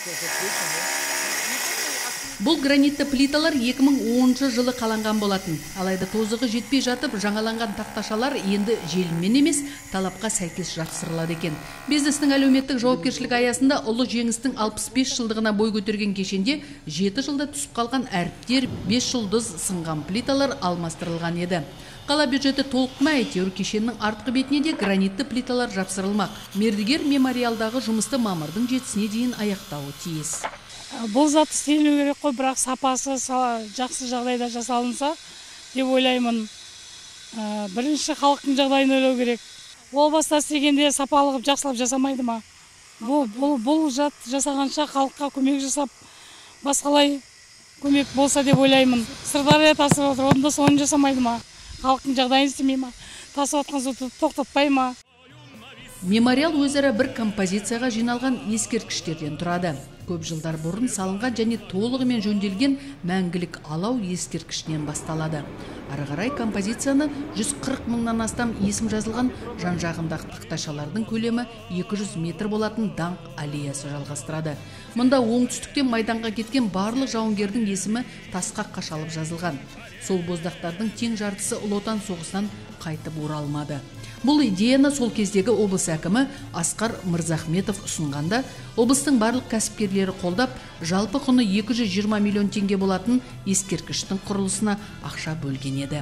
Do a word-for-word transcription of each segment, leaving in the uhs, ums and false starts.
Бұл гранитті плиталар екі мың оныншы жылы қаланған болатын. Алайда тозығы жетпей жатып, жаңаланған тақташалар енді желіммен емес, талапқа сәйкес жапсырылады екен. Бизнестің әлеуметтік жауапкершілік аясында ұлы жеңістің алпыс бес жылдығына бой көтерген кешенде жеті жылда түсіп қалған әріптер, бес жұлдыз сынған плиталар алмастырылған еді. Қала бюджеті толықма, әйтеуір кешеннің артқы бетіне де гранитті плиталар жапсырылмақ. Мердігер мемориалдағы жұмысты мамырдың жетісіне дейін аяқтауы тиіс. Бұл зат істелу керек қой, бірақ сапасы жақсы жағдайда жасалынса деп ойлаймын. Бірінші халықтың жағдайын ойлау керек. Ол баста істегенде сапалығып жақсылап жасамайды ма? Бұл, бұл, бұл зат жасағанша халыққа көмек жасап, басқалай көмек болса деп ойлаймын. Сырдария тасып отыр, онда соны жасамайды ма? Халықтың жағдайын істемей ма? Тасып отқан суды тоқтатпай ма? Мемориал өзара бір композицияға жиналған ескерткіштерден тұрады. Көп жылдар бұрын салынған және толығымен жөнделген мәңгілік алау ескерткішінен басталады. Ары қарай композицияны жүз қырық мыңнан астам есім жазылған жан-жағындағы тақташалардың көлемі екі жүз метр болатын даңқ аллеясы жалғастырады. Мұнда оңтүстіктен майданға кеткен барлық жауынгердің есімі тасқа қашалып жазылған. Сол боздақтардың тең жартысы Ұлы Отан соғысынан қайтып оралмады. Бұл идеяны сол кездегі облыс әкімі Асқар Мырзахметов ұсынғанда, облыстың барлық кәсіпкерлері қолдап, жалпы құны екі жүз жиырма миллион теңге болатын ескерткіштің құрылысына ақша бөлген еді.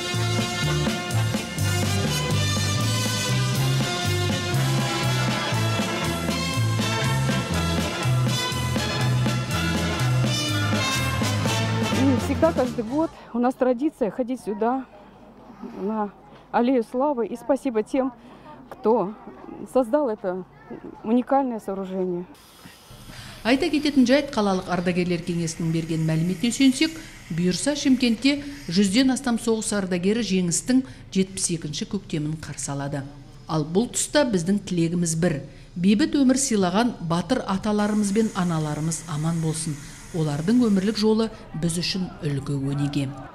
Всегда, каждый год у нас традиция ходить сюда, на Аллею Славы. И спасибо тем, кто создал это уникальное сооружение. Айта кететін жайт, қалалық ардагерлер кеңесінің берген мәліметіне сүйенсек, бұйырса Шымкентте жүзден астам соғыс ардагері жеңістің жетпіс екінші көктемін қарсы алады. Ал бұл тұста біздің тілегіміз бір. Бейбіт өмір сыйлаған батыр аталарымыз бен аналарымыз аман болсын. Олардың өмірлік жолы біз үшін үлгі өнеге.